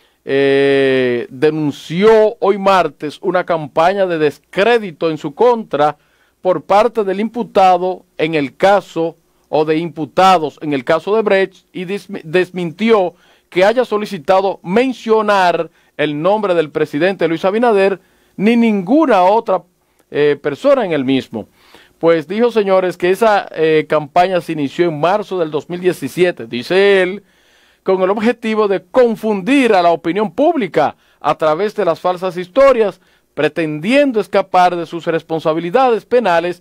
denunció hoy martes una campaña de descrédito en su contra por parte del imputado en el caso, o de imputados en el caso de Brecht, y desmintió que haya solicitado mencionar el nombre del presidente Luis Abinader ni ninguna otra persona en el mismo. Pues dijo, señores, que esa campaña se inició en marzo del 2017, dice él, con el objetivo de confundir a la opinión pública a través de las falsas historias pretendiendo escapar de sus responsabilidades penales,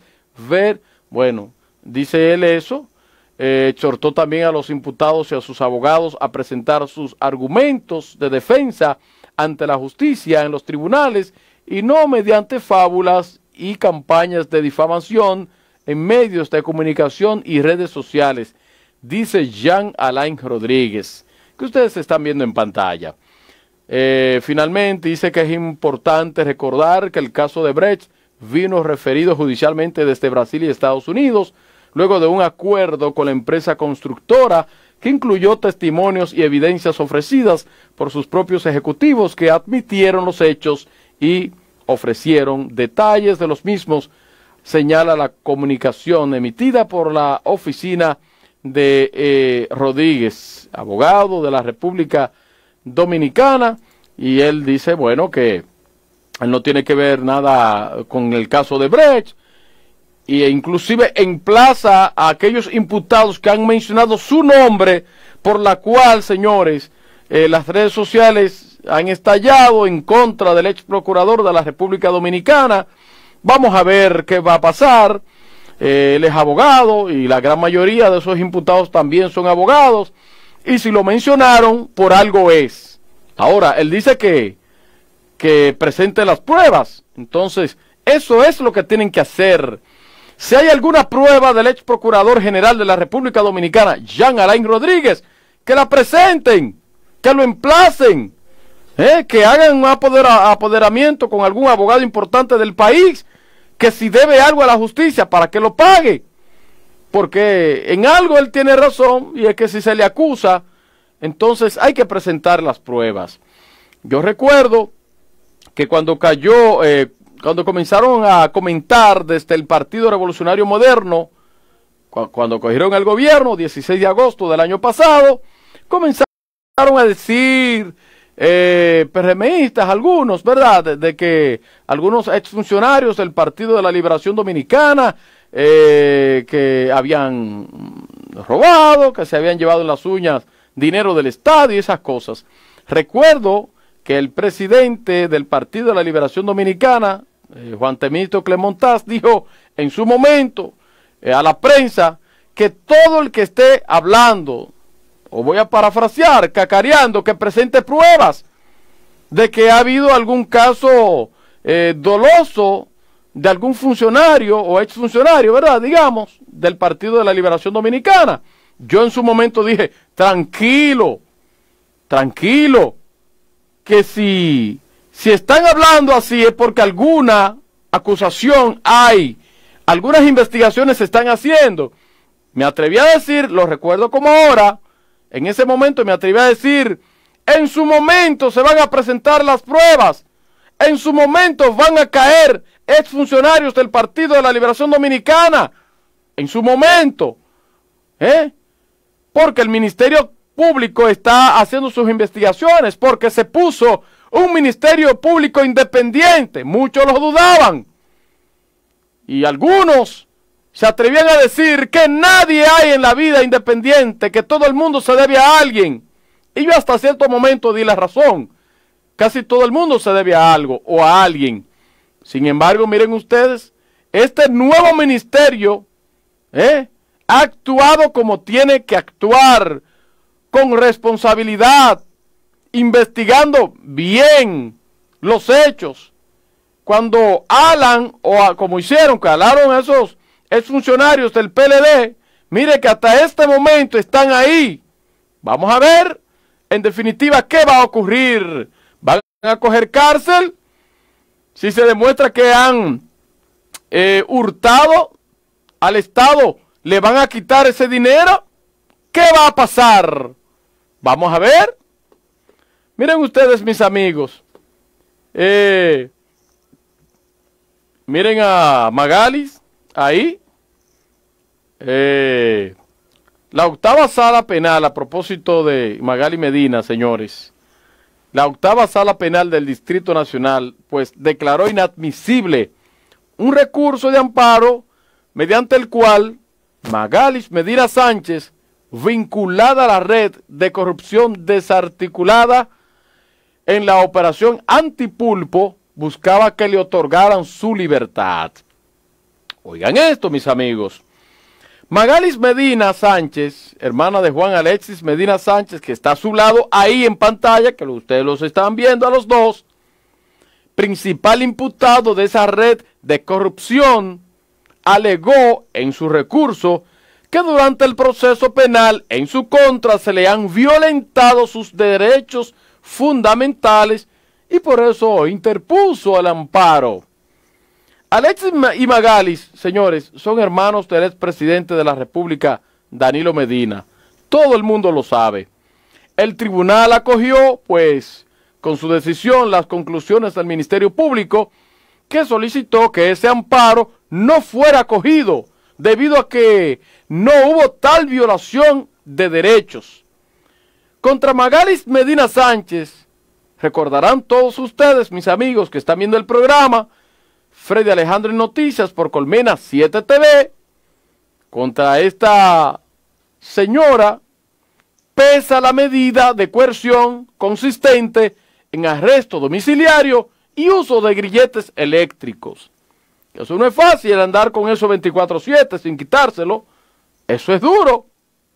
dice él eso, exhortó también a los imputados y a sus abogados a presentar sus argumentos de defensa ante la justicia en los tribunales y no mediante fábulas y campañas de difamación en medios de comunicación y redes sociales, dice Jean Alain Rodríguez, que ustedes están viendo en pantalla. Finalmente dice que es importante recordar que el caso de Brecht vino referido judicialmente desde Brasil y Estados Unidos, luego de un acuerdo con la empresa constructora que incluyó testimonios y evidencias ofrecidas por sus propios ejecutivos que admitieron los hechos y ofrecieron detalles de los mismos, señala la comunicación emitida por la oficina de Rodríguez, abogado de la República Dominicana, y él dice, que él no tiene que ver nada con el caso de Brecht, e inclusive emplaza a aquellos imputados que han mencionado su nombre, por la cual, señores, las redes sociales han estallado en contra del ex procurador de la República Dominicana. Vamos a ver qué va a pasar. Él es abogado y la gran mayoría de esos imputados también son abogados, y si lo mencionaron, por algo es. Ahora, él dice que presente las pruebas. Entonces, eso es lo que tienen que hacer. Si hay alguna prueba del ex procurador general de la República Dominicana, Jean Alain Rodríguez, que la presenten, que lo emplacen, que hagan un apoderamiento con algún abogado importante del país, que si debe algo a la justicia, para que lo pague. Porque en algo él tiene razón, y es que si se le acusa, entonces hay que presentar las pruebas. Yo recuerdo que cuando comenzaron a comentar desde el Partido Revolucionario Moderno, cuando cogieron el gobierno, 16 de agosto del año pasado, comenzaron a decir PRMistas, algunos, ¿verdad?, de que algunos exfuncionarios del Partido de la Liberación Dominicana que habían robado, que se habían llevado en las uñas dinero del Estado y esas cosas. Recuerdo que el presidente del Partido de la Liberación Dominicana, Juan Temístocles Montaz, dijo en su momento a la prensa que todo el que esté hablando, o voy a parafrasear, cacareando, que presente pruebas de que ha habido algún caso doloso de algún funcionario o exfuncionario, ¿verdad?, digamos, del Partido de la Liberación Dominicana. Yo en su momento dije, tranquilo, que si están hablando así es porque alguna acusación hay, algunas investigaciones se están haciendo. Me atreví a decir, lo recuerdo como ahora, en ese momento me atreví a decir, en su momento se van a presentar las pruebas, en su momento van a caer exfuncionarios del Partido de la Liberación Dominicana, en su momento, porque el Ministerio Público está haciendo sus investigaciones, porque se puso un Ministerio Público independiente, muchos lo dudaban, y algunos se atrevían a decir que nadie hay en la vida independiente, que todo el mundo se debe a alguien, y yo hasta cierto momento di la razón, casi todo el mundo se debe a algo o a alguien. Sin embargo, miren ustedes, este nuevo ministerio ha actuado como tiene que actuar, con responsabilidad, investigando bien los hechos. Cuando alan, como hicieron, que alaron a esos exfuncionarios del PLD, mire que hasta este momento están ahí. Vamos a ver, en definitiva, qué va a ocurrir. ¿Van a coger cárcel? Si se demuestra que han hurtado al Estado, ¿le van a quitar ese dinero? ¿Qué va a pasar? Vamos a ver. Miren ustedes, mis amigos. Miren a Magalis, ahí. La octava sala penal, a propósito de Magali Medina, señores. La octava sala penal del Distrito Nacional, pues, declaró inadmisible un recurso de amparo mediante el cual Magalis Medina Sánchez, vinculada a la red de corrupción desarticulada en la operación Antipulpo, buscaba que le otorgaran su libertad. Oigan esto, mis amigos. Magalis Medina Sánchez, hermana de Juan Alexis Medina Sánchez, que está a su lado ahí en pantalla, que ustedes los están viendo a los dos, principal imputado de esa red de corrupción, alegó en su recurso que durante el proceso penal en su contra se le han violentado sus derechos fundamentales y por eso interpuso el amparo. Alexis y Magalis, señores, son hermanos del expresidente de la República, Danilo Medina. Todo el mundo lo sabe. El tribunal acogió, pues, con su decisión, las conclusiones del Ministerio Público, que solicitó que ese amparo no fuera acogido, debido a que no hubo tal violación de derechos. Contra Magalis Medina Sánchez, recordarán todos ustedes, mis amigos que están viendo el programa, Freddy Alejandro en Noticias por Colmena 7 TV, contra esta señora pesa la medida de coerción consistente en arresto domiciliario y uso de grilletes eléctricos. Eso no es fácil, andar con eso 24/7 sin quitárselo. Eso es duro.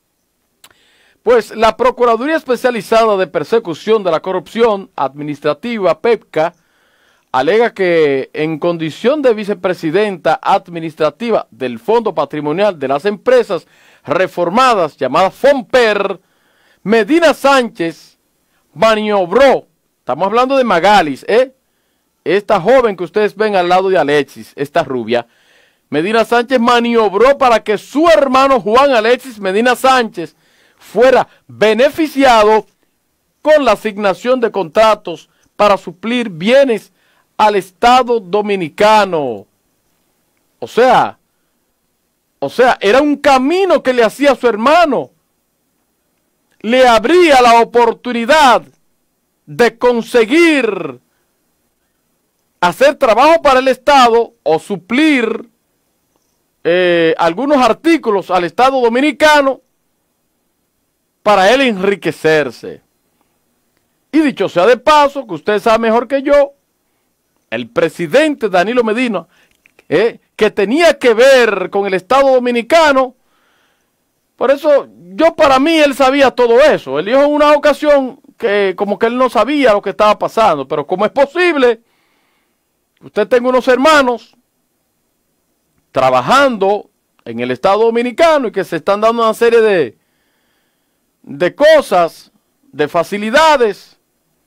Pues la Procuraduría Especializada de Persecución de la Corrupción Administrativa, PEPCA, alega que en condición de vicepresidenta administrativa del Fondo Patrimonial de las Empresas Reformadas, llamada FOMPER, Medina Sánchez maniobró, estamos hablando de Magalis, esta joven que ustedes ven al lado de Alexis, esta rubia, Medina Sánchez maniobró para que su hermano Juan Alexis Medina Sánchez fuera beneficiado con la asignación de contratos para suplir bienes al Estado Dominicano. O sea, era un camino que le hacía a su hermano. Le abría la oportunidad de conseguir hacer trabajo para el Estado o suplir algunos artículos al Estado Dominicano para él enriquecerse. Y dicho sea de paso, que usted sabe mejor que yo, el presidente Danilo Medina, que tenía que ver con el Estado Dominicano, por eso para mí él sabía todo eso. Él dijo en una ocasión que como que él no sabía lo que estaba pasando, pero ¿cómo es posible que usted tenga unos hermanos trabajando en el Estado Dominicano y que se están dando una serie de cosas, de facilidades,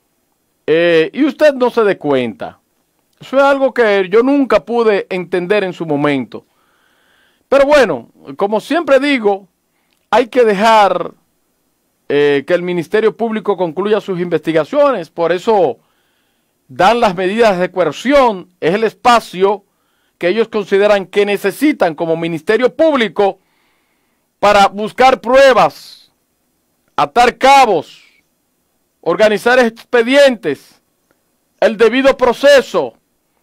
y usted no se dé cuenta? Eso es algo que yo nunca pude entender en su momento. Pero bueno, como siempre digo, hay que dejar que el Ministerio Público concluya sus investigaciones. Por eso dan las medidas de coerción. Es el espacio que ellos consideran que necesitan como Ministerio Público para buscar pruebas, atar cabos, organizar expedientes, el debido proceso.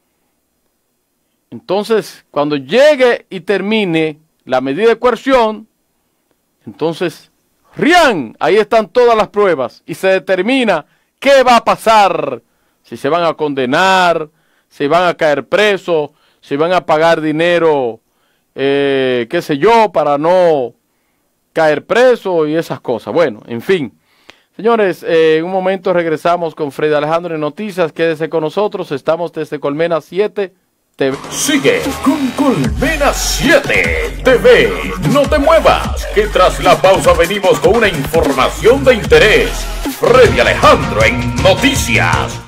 Entonces, cuando llegue y termine la medida de coerción, entonces, ¡rian! Ahí están todas las pruebas y se determina qué va a pasar, si se van a condenar, si van a caer presos, si van a pagar dinero, qué sé yo, para no caer preso y esas cosas. Bueno, en fin. Señores, en un momento regresamos con Freddy Alejandro en Noticias. Quédese con nosotros, estamos desde Colmena 7 TV. Sigue con Colmena 7 TV. No te muevas, que tras la pausa venimos con una información de interés. Freddy Alejandro en Noticias.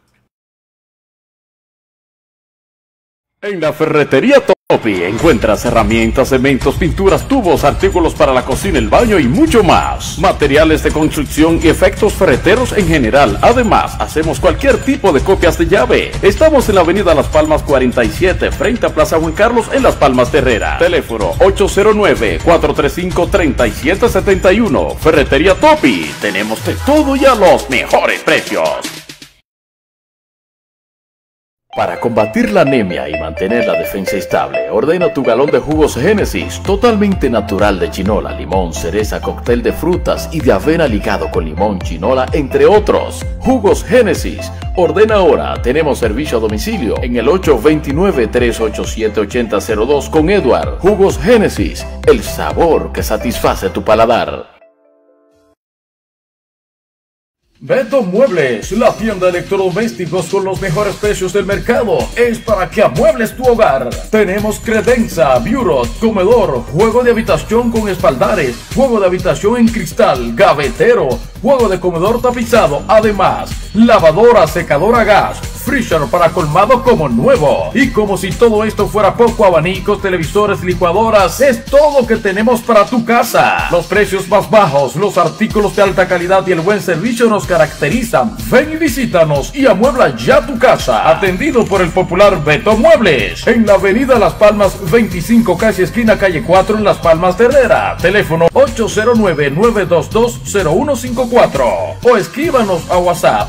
En la ferretería Topi encuentras herramientas, cementos, pinturas, tubos, artículos para la cocina, el baño y mucho más. Materiales de construcción y efectos ferreteros en general. Además, hacemos cualquier tipo de copias de llave. Estamos en la avenida Las Palmas 47, frente a Plaza Juan Carlos en Las Palmas de Herrera. Teléfono 809-435-3771. Ferretería Topi. Tenemos de todo y a los mejores precios. Para combatir la anemia y mantener la defensa estable, ordena tu galón de jugos Génesis, totalmente natural de chinola, limón, cereza, cóctel de frutas y de avena ligado con limón, chinola, entre otros. Jugos Génesis, Ordena ahora, tenemos servicio a domicilio en el 829-387-8002 con Edward. Jugos Génesis, el sabor que satisface tu paladar. Beto Muebles, la tienda de electrodomésticos con los mejores precios del mercado, es para que amuebles tu hogar. Tenemos credenza, bureau, comedor, juego de habitación con espaldares, juego de habitación en cristal, gavetero, juego de comedor tapizado, además, lavadora, secadora a gas, freezer para colmado como nuevo. Y como si todo esto fuera poco, abanicos, televisores, licuadoras, es todo que tenemos para tu casa. Los precios más bajos, los artículos de alta calidad y el buen servicio nos caracterizan. Ven y visítanos y amuebla ya tu casa. Atendido por el popular Beto Muebles, en la avenida Las Palmas 25, casi esquina calle 4 en Las Palmas de Herrera. Teléfono 809-922-0154 o escríbanos a WhatsApp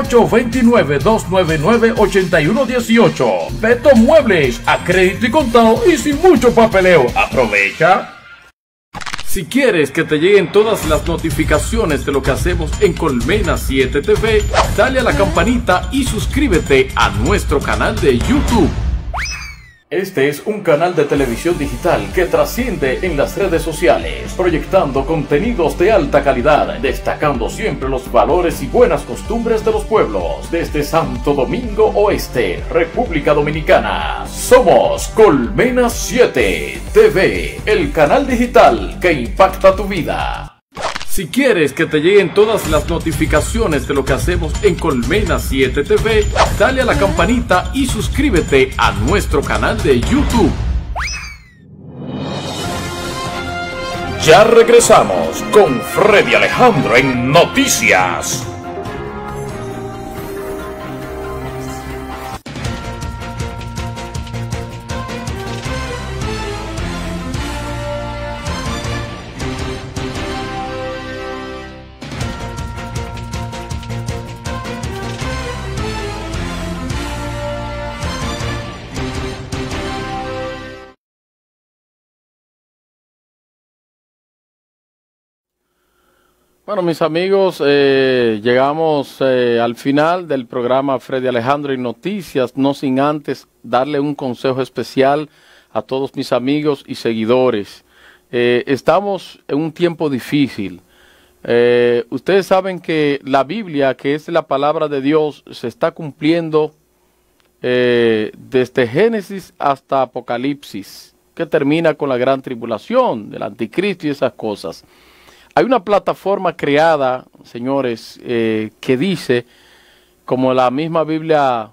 829-299-8118. Beto Muebles, a crédito y contado y sin mucho papeleo. Aprovecha. Si quieres que te lleguen todas las notificaciones de lo que hacemos en Colmena 7 TV, dale a la campanita y suscríbete a nuestro canal de YouTube. Este es un canal de televisión digital que trasciende en las redes sociales, proyectando contenidos de alta calidad, destacando siempre los valores y buenas costumbres de los pueblos, desde Santo Domingo Oeste, República Dominicana. Somos Colmena 7 TV, el canal digital que impacta tu vida. Si quieres que te lleguen todas las notificaciones de lo que hacemos en Colmena 7 TV, dale a la campanita y suscríbete a nuestro canal de YouTube. Ya regresamos con Freddy Alejandro en Noticias. Bueno, mis amigos, llegamos al final del programa Freddy Alejandro y Noticias, no sin antes darle un consejo especial a todos mis amigos y seguidores. Estamos en un tiempo difícil. Ustedes saben que la Biblia, que es la palabra de Dios, se está cumpliendo desde Génesis hasta Apocalipsis, que termina con la gran tribulación del anticristo y esas cosas. Hay una plataforma creada, señores, que dice, como la misma Biblia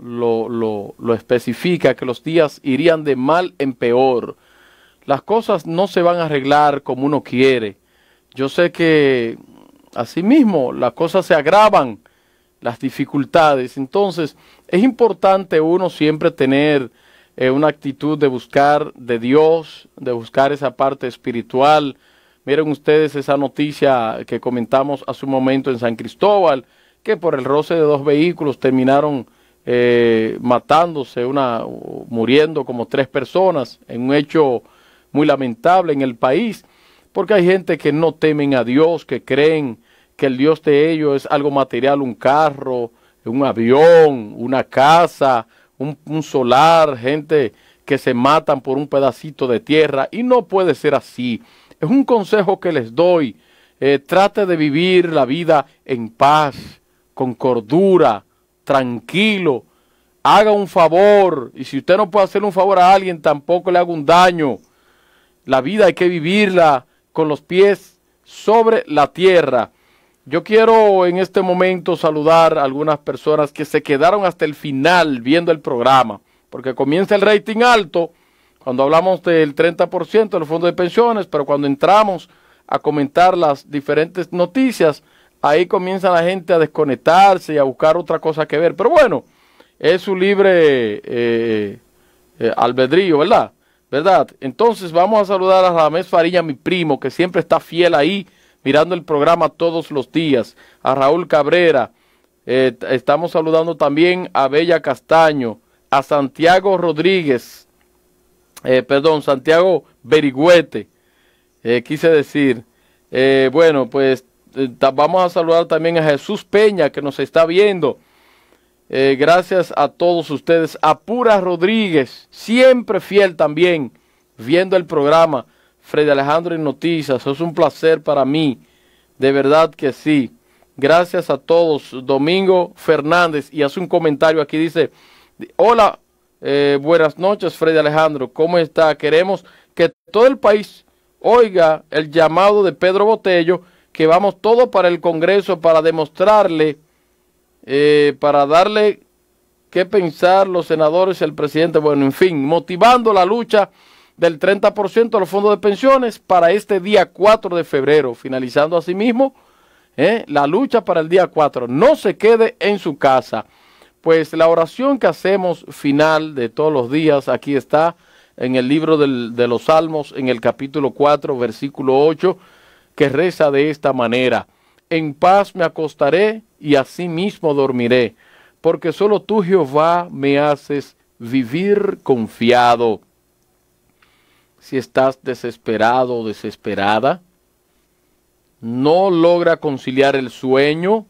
lo especifica, que los días irían de mal en peor. Las cosas no se van a arreglar como uno quiere. Yo sé que asimismo las cosas se agravan, las dificultades. Entonces es importante uno siempre tener una actitud de buscar de Dios, de buscar esa parte espiritual. Miren ustedes esa noticia que comentamos hace un momento en San Cristóbal, que por el roce de dos vehículos terminaron matándose, muriendo como 3 personas, en un hecho muy lamentable en el país, porque hay gente que no temen a Dios, que creen que el Dios de ellos es algo material, un carro, un avión, una casa, un solar, gente que se matan por un pedacito de tierra, y no puede ser así. Es un consejo que les doy. Trate de vivir la vida en paz, con cordura, tranquilo. Haga un favor. Y si usted no puede hacer un favor a alguien, tampoco le haga un daño. La vida hay que vivirla con los pies sobre la tierra. Yo quiero en este momento saludar a algunas personas que se quedaron hasta el final viendo el programa, porque comienza el rating alto cuando hablamos del 30% de los fondos de pensiones, pero cuando entramos a comentar las diferentes noticias, ahí comienza la gente a desconectarse y a buscar otra cosa que ver. Pero bueno, es su libre albedrío, ¿verdad? Entonces vamos a saludar a Ramés Fariña, mi primo, que siempre está fiel ahí, mirando el programa todos los días. A Raúl Cabrera, estamos saludando también a Bella Castaño, a Santiago Rodríguez, Santiago Berigüete, quise decir. Bueno, pues vamos a saludar también a Jesús Peña, que nos está viendo. Gracias a todos ustedes. A Pura Rodríguez, siempre fiel también, viendo el programa Freddy Alejandro en Noticias. Es un placer para mí, de verdad que sí. Gracias a todos. Domingo Fernández, y hace un comentario aquí, dice: hola, buenas noches Freddy Alejandro, ¿cómo está? Queremos que todo el país oiga el llamado de Pedro Botello, que vamos todos para el Congreso para demostrarle, para darle qué pensar los senadores y el presidente, bueno, en fin, motivando la lucha del 30% de los fondos de pensiones para este día 4 de febrero, finalizando asimismo la lucha para el día 4. No se quede en su casa. Pues la oración que hacemos final de todos los días, aquí está en el libro de los Salmos, en el capítulo 4, versículo 8, que reza de esta manera: en paz me acostaré y asimismo dormiré, porque solo tú, Jehová, me haces vivir confiado. Si estás desesperado o desesperada, no logra conciliar el sueño,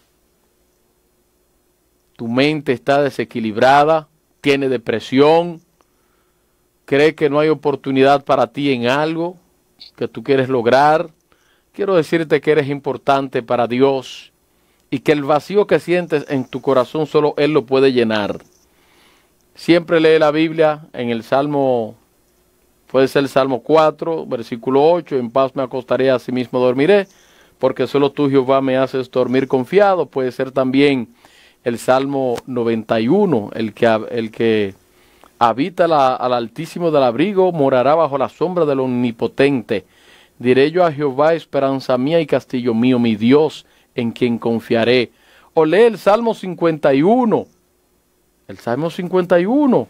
tu mente está desequilibrada, tiene depresión, cree que no hay oportunidad para ti en algo que tú quieres lograr, quiero decirte que eres importante para Dios y que el vacío que sientes en tu corazón solo Él lo puede llenar. Siempre lee la Biblia en el Salmo, puede ser el Salmo 4, versículo 8, en paz me acostaré, asimismo dormiré, porque solo tú, Jehová, me haces dormir confiado. Puede ser también el Salmo 91, el que habita al Altísimo del abrigo, morará bajo la sombra del Omnipotente. Diré yo a Jehová, esperanza mía y castillo mío, mi Dios, en quien confiaré. O lee el Salmo 51. El Salmo 51.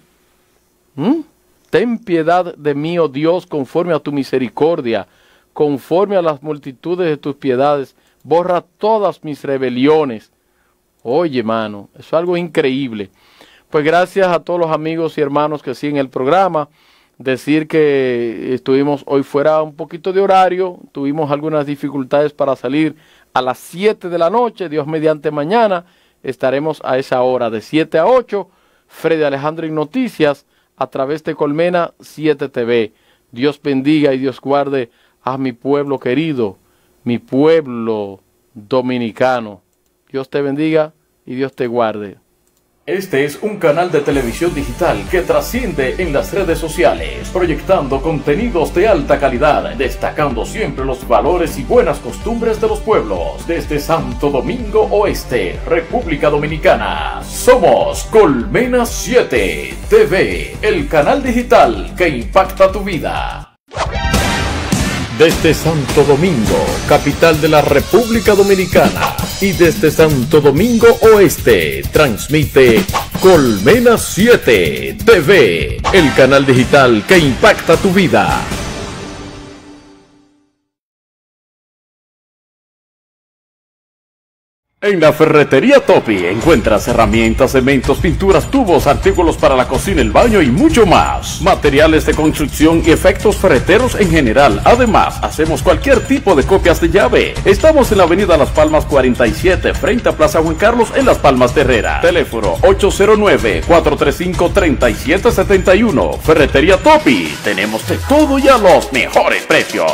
Ten piedad de mí, oh Dios, conforme a tu misericordia, conforme a las multitudes de tus piedades, borra todas mis rebeliones. Oye, hermano, eso es algo increíble. Pues gracias a todos los amigos y hermanos que siguen el programa. Decir que estuvimos hoy fuera un poquito de horario, tuvimos algunas dificultades para salir a las 7 de la noche, Dios mediante mañana estaremos a esa hora de 7 a 8, Freddy Alejandro en Noticias, a través de Colmena 7 TV. Dios bendiga y Dios guarde a mi pueblo querido, mi pueblo dominicano. Dios te bendiga y Dios te guarde. Este es un canal de televisión digital que trasciende en las redes sociales, proyectando contenidos de alta calidad, destacando siempre los valores y buenas costumbres de los pueblos. Desde Santo Domingo Oeste, República Dominicana, somos Colmena 7 TV, el canal digital que impacta tu vida. Desde Santo Domingo, capital de la República Dominicana, y desde Santo Domingo Oeste, transmite Colmena 7 TV, el canal digital que impacta tu vida. En la Ferretería Topi encuentras herramientas, cementos, pinturas, tubos, artículos para la cocina, el baño y mucho más. Materiales de construcción y efectos ferreteros en general. Además, hacemos cualquier tipo de copias de llave. Estamos en la avenida Las Palmas 47, frente a Plaza Juan Carlos en Las Palmas de Herrera. Teléfono 809-435-3771. Ferretería Topi. Tenemos de todo y a los mejores precios.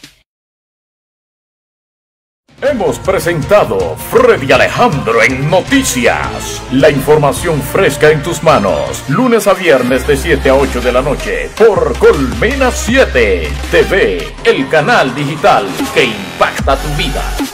Hemos presentado Freddy Alejandro en Noticias. La información fresca en tus manos. Lunes a viernes de 7 a 8 de la noche. Por Colmena 7 TV. El canal digital que impacta tu vida.